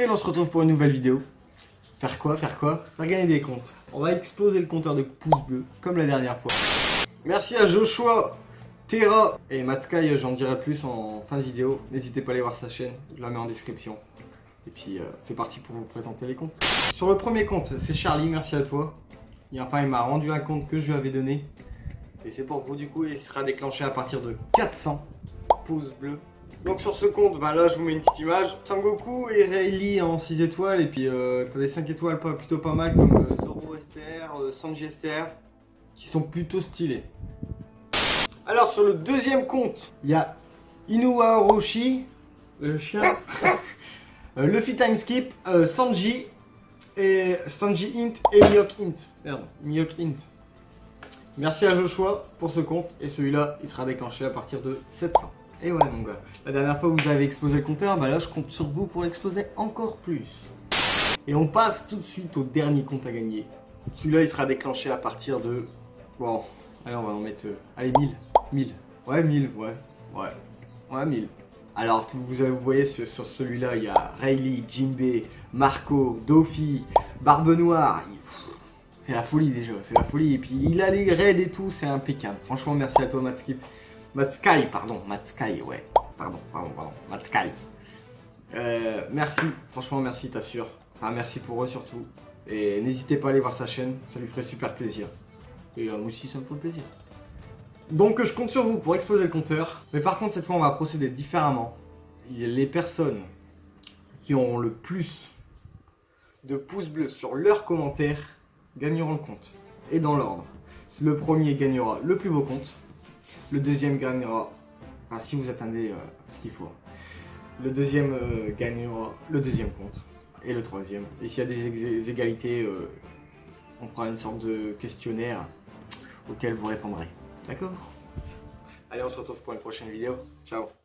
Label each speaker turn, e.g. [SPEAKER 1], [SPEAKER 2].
[SPEAKER 1] Cyril, on se retrouve pour une nouvelle vidéo. Faire quoi? Faire gagner des comptes. On va exploser le compteur de pouces bleus, comme la dernière fois. Merci à Joshua, Terra et Matskai, j'en dirai plus en fin de vidéo. N'hésitez pas à aller voir sa chaîne, je la mets en description. Et puis c'est parti pour vous présenter les comptes. Sur le premier compte, c'est Charlie, merci à toi. Il m'a rendu un compte que je lui avais donné. Et c'est pour vous, du coup, il sera déclenché à partir de 400 pouces bleus. Donc sur ce compte, bah là je vous mets une petite image. Sangoku et Rayleigh en 6 étoiles. Et puis t'as des 5 étoiles plutôt pas mal comme Zoro STR, Sanji STR, qui sont plutôt stylés. Alors sur le deuxième compte, il y a Inuwa Orochi, le chien, Luffy Timeskip, Sanji et Sanji Int et Mihawk Int. Merde, Mihawk Int. Merci à Joshua pour ce compte et celui-là il sera déclenché à partir de 700. Et ouais mon gars, la dernière fois vous avez explosé le compteur, bah là je compte sur vous pour l'exploser encore plus. Et on passe tout de suite au dernier compte à gagner. Celui-là il sera déclenché à partir de... Bon, allez on va en mettre... allez 1000. 1000. Ouais 1000, ouais 1000. Alors vous voyez sur celui-là il y a Rayleigh, Jinbei, Marco, Doffy, Barbe Noire. C'est la folie déjà, c'est la folie. Et puis il a les raids et tout, c'est impeccable. Franchement merci à toi Matskai, ouais. Pardon, Matskai. Merci, franchement merci, t'assures. Enfin merci pour eux surtout. Et n'hésitez pas à aller voir sa chaîne, ça lui ferait super plaisir. Et moi aussi ça me ferait plaisir. Donc je compte sur vous pour exploser le compteur. Mais par contre cette fois on va procéder différemment. Les personnes qui auront le plus de pouces bleus sur leurs commentaires gagneront le compte. Et dans l'ordre. Le premier gagnera le plus beau compte. Le deuxième gagnera, enfin si vous attendez ce qu'il faut. Le deuxième gagnera le deuxième compte. Et le troisième. Et s'il y a des égalités, on fera une sorte de questionnaire auquel vous répondrez. D'accord? Allez, on se retrouve pour une prochaine vidéo. Ciao!